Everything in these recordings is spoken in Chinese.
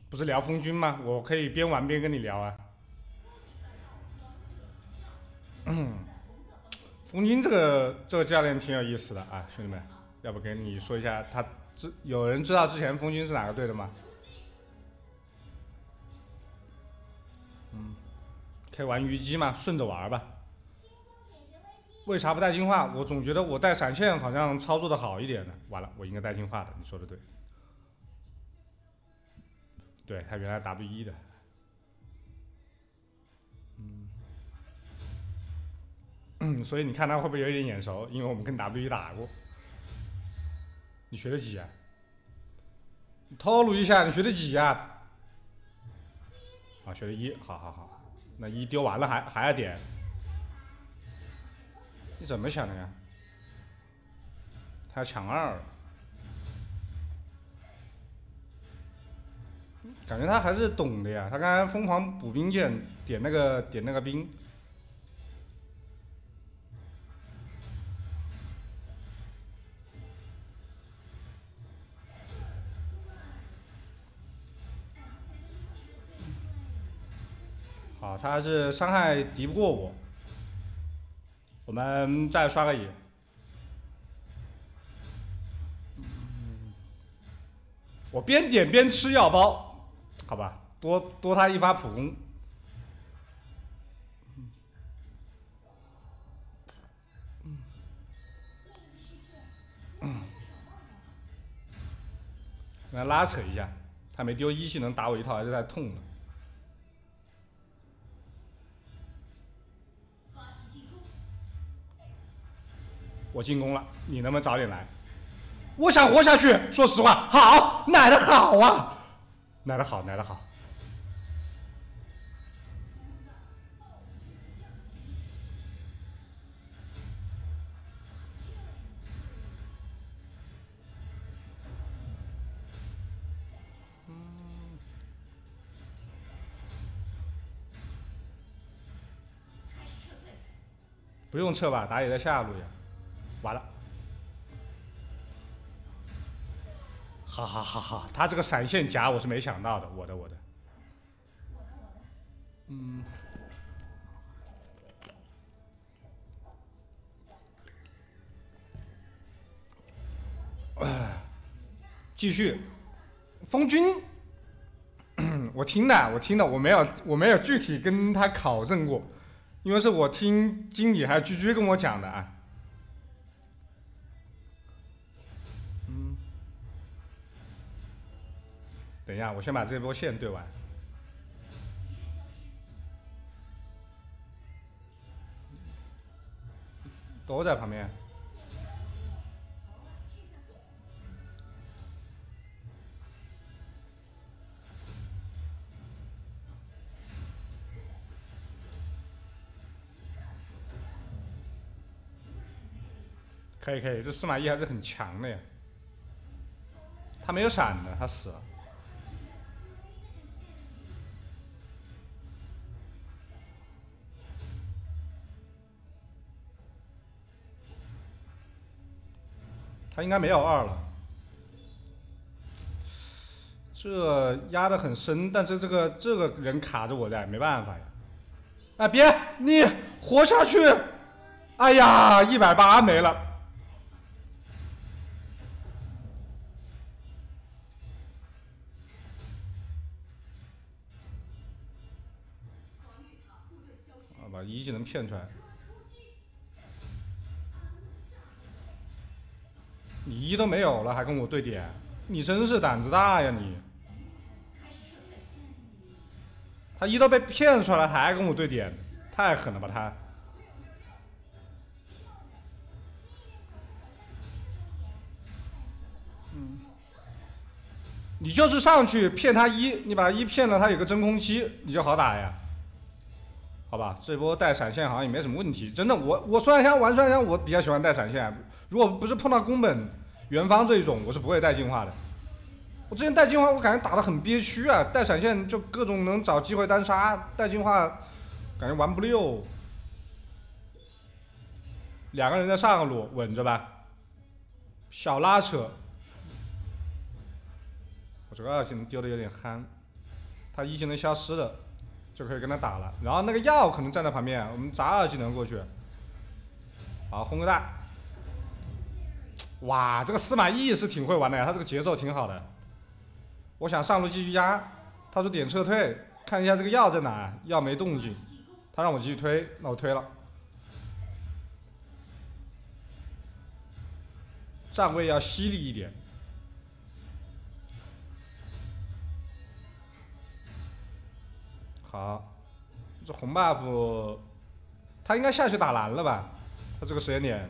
不是聊风君吗？我可以边玩边跟你聊啊。风君这个教练挺有意思的啊，兄弟们，要不跟你说一下，有人知道之前风君是哪个队的吗？可以玩虞姬嘛，顺着玩吧。为啥不带净化？我总觉得我带闪现好像操作的好一点呢。完了，我应该带净化的，你说的对。对他原来 W1的，所以你看他会不会有一点眼熟？因为我们跟 W1打过。你学的几啊？你透露一下，你学的几啊？啊，学的一，好好好。那一丢完了还要点，你怎么想的呀？他要抢二，感觉他还是懂的呀。他刚才疯狂补兵剑，点那个兵。好，他是伤害敌不过我。我们再刷个野。我边点边吃药包，好吧，多他一发普攻。来拉扯一下，他没丢一技能打我一套，还是太痛了。我进攻了，你能不能早点来？我想活下去。说实话，好，奶的好啊，奶的好，奶的好。不用撤吧，打野在下路呀。完了，哈哈哈哈！他这个闪现夹我是没想到的，我的。继续，风君，我听的，我没有具体跟他考证过，因为是我听经理还有居居跟我讲的啊。等一下，我先把这波线对完。都在旁边。可以，这司马懿还是很强的呀。他没有闪的，他死了。他应该没有二了。这压得很深，但是这个人卡着我在，没办法呀。哎，别，你活下去！哎呀，180没了。把一技能骗出来。你一都没有了，还跟我对点，你真是胆子大呀你！他一都被骗出来，还跟我对点，太狠了吧他！你就是上去骗他一，你把他一骗了，他有个真空期，你就好打呀。好吧，这波带闪现好像也没什么问题。真的，我双香玩双香，我比较喜欢带闪现。如果不是碰到宫本元芳这一种，我是不会带净化的。我之前带净化，我感觉打得很憋屈啊，带闪现就各种能找机会单杀，带净化感觉玩不溜。两个人在上路稳着吧，小拉扯。我这个二技能丢的有点憨。 他一技能消失了，就可以跟他打了。然后那个药可能站在旁边，我们砸2技能过去，好轰个大。哇，这个司马懿是挺会玩的呀，他这个节奏挺好的。我想上路继续压，他说点撤退，看一下这个药在哪，药没动静，他让我继续推，那我推了。站位要犀利一点。好，这红 buff， 他应该下去打蓝了吧？他这个时间点，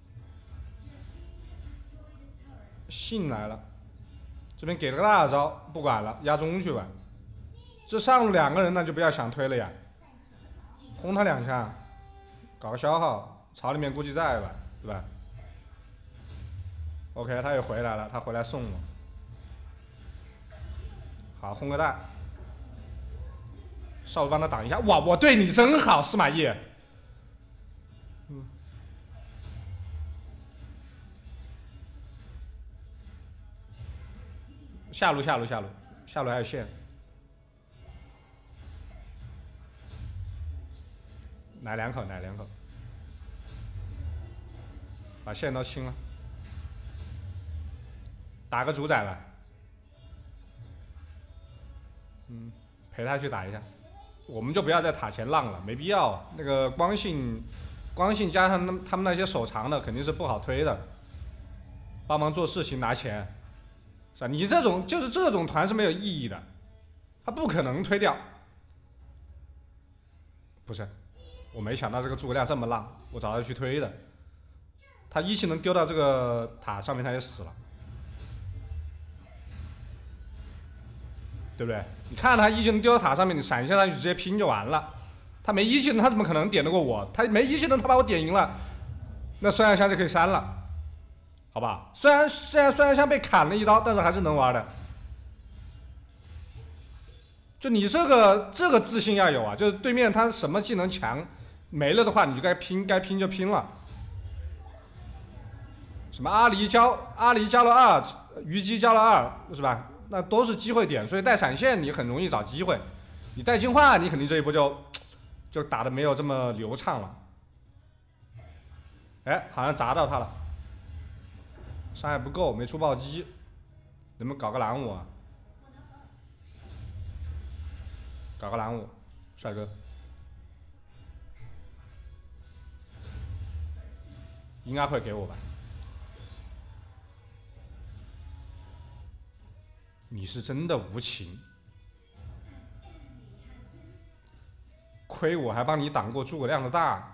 信来了，这边给了个大招，不管了，压中去吧。这上路2个人那就不要想推了呀，轰他2下，搞个消耗，草里面估计在吧，对吧 ？OK， 他也回来了，他回来送我。好，轰个大。稍微帮他挡一下，哇，我对你真好，司马懿。下路还有线，奶2口，把线都清了，打个主宰吧，陪他去打一下。我们就不要在塔前浪了，没必要。那个光信加上他们那些手长的，肯定是不好推的。帮忙做事情拿钱，是吧？你这种团是没有意义的，他不可能推掉。不是，我没想到这个诸葛亮这么浪，我早就去推的。他一技能丢到这个塔上面，他也死了。对不对？你看他一技能丢到塔上面，你闪现上去直接拼就完了。他没一技能，他怎么可能点得过我？他没一技能，他把我点赢了，那酸药箱就可以删了，好吧？虽然现在酸药箱被砍了一刀，但是还是能玩的。就你这个自信要有啊！就是对面他什么技能强没了的话，你就该拼就拼了。什么阿离交了2，虞姬交了2，是吧？那都是机会点，所以带闪现你很容易找机会，你带净化你肯定这一波就打的没有这么流畅了。哎，好像砸到他了，伤害不够，没出暴击，能不能搞个蓝舞啊？搞个蓝舞，帅哥，应该会给我吧？你是真的无情，亏我还帮你挡过诸葛亮的大。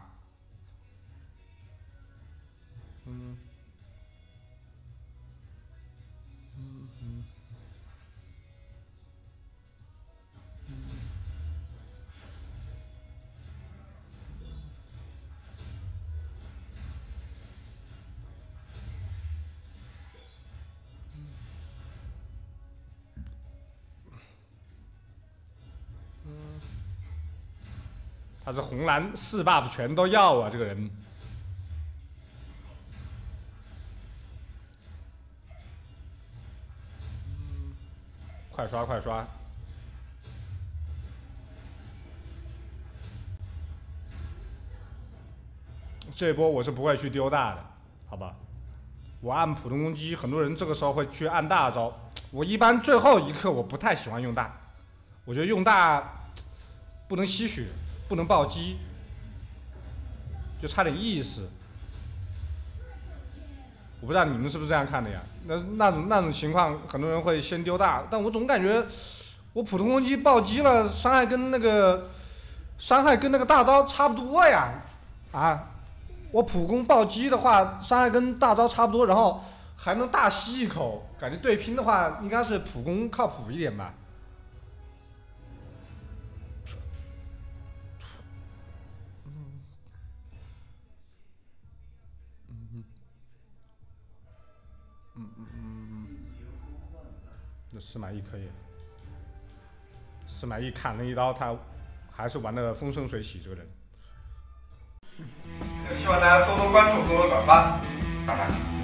他是红蓝4 buff 全都要啊，这个人。快刷！这一波我是不会去丢大的，好吧？我按普通攻击，很多人这个时候会去按大招，我一般最后一刻我不太喜欢用大，我觉得用大不能吸血。不能暴击，就差点意思。我不知道你们是不是这样看的呀？那种情况，很多人会先丢大，但我总感觉我普通攻击暴击了，伤害跟那个大招差不多呀，啊，我普攻暴击的话，伤害跟大招差不多，然后还能大吸一口，感觉对拼的话应该是普攻靠谱一点吧。这司马懿可以，司马懿砍了一刀，他还是玩的风生水起。这个人，希望大家多多关注，多多转发，拜拜。